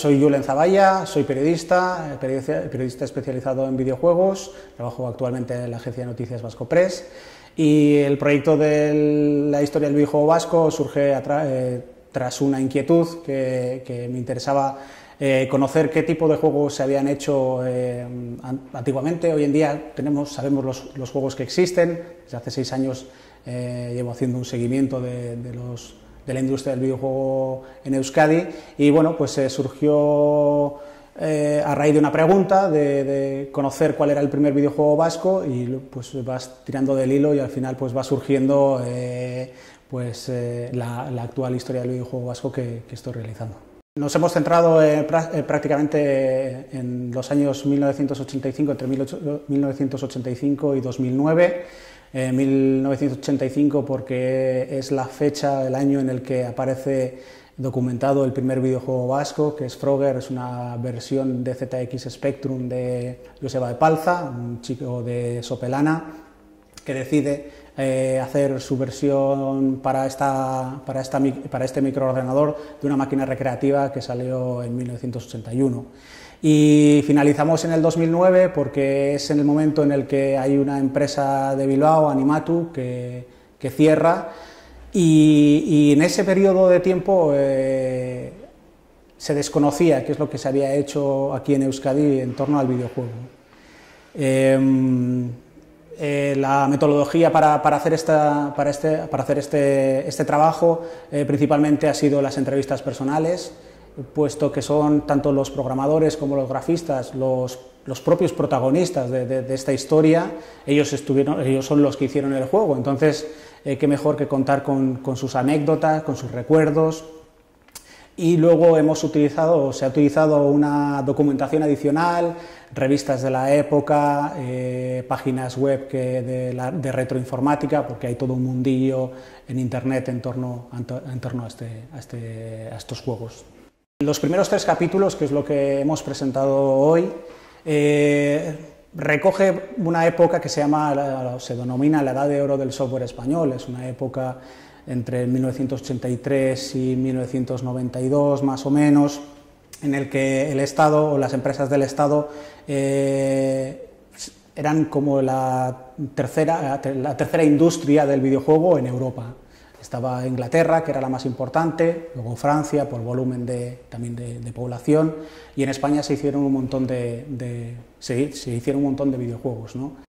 soy Julen Zavalla, soy periodista especializado en videojuegos, trabajo actualmente en la agencia de noticias Vasco Press, y el proyecto de la historia del videojuego vasco surge tras una inquietud que me interesaba conocer qué tipo de juegos se habían hecho antiguamente. Hoy en día sabemos los juegos que existen. Desde hace 6 años llevo haciendo un seguimiento de la industria del videojuego en Euskadi, y bueno, pues surgió a raíz de una pregunta de conocer cuál era el primer videojuego vasco, y pues vas tirando del hilo y al final pues va surgiendo la actual historia del videojuego vasco que estoy realizando. Nos hemos centrado prácticamente en los años 1985, entre 1985 y 2009. 1985 porque es la fecha, el año en el que aparece documentado el primer videojuego vasco, que es Frogger. Es una versión de ZX Spectrum de Joseba Epalza, un chico de Sopelana, que decide hacer su versión para este microordenador de una máquina recreativa que salió en 1981. Y finalizamos en el 2009 porque es en el momento en el que hay una empresa de Bilbao, Animatu, que cierra, y en ese periodo de tiempo se desconocía qué es lo que se había hecho aquí en Euskadi en torno al videojuego. La metodología para hacer este trabajo principalmente ha sido las entrevistas personales, puesto que son tanto los programadores como los grafistas los propios protagonistas de esta historia. Ellos son los que hicieron el juego, entonces qué mejor que contar con sus anécdotas, con sus recuerdos. Y luego se ha utilizado una documentación adicional, revistas de la época, páginas web de retroinformática, porque hay todo un mundillo en internet en torno a estos juegos. Los primeros 3 capítulos, que es lo que hemos presentado hoy, recoge una época que se denomina la Edad de Oro del software español. Es una época entre 1983 y 1992, más o menos, en el que el Estado o las empresas del Estado eran como la tercera industria del videojuego en Europa. Estaba Inglaterra, que era la más importante, luego Francia, por volumen también de población, y en España se hicieron un montón de videojuegos, ¿no?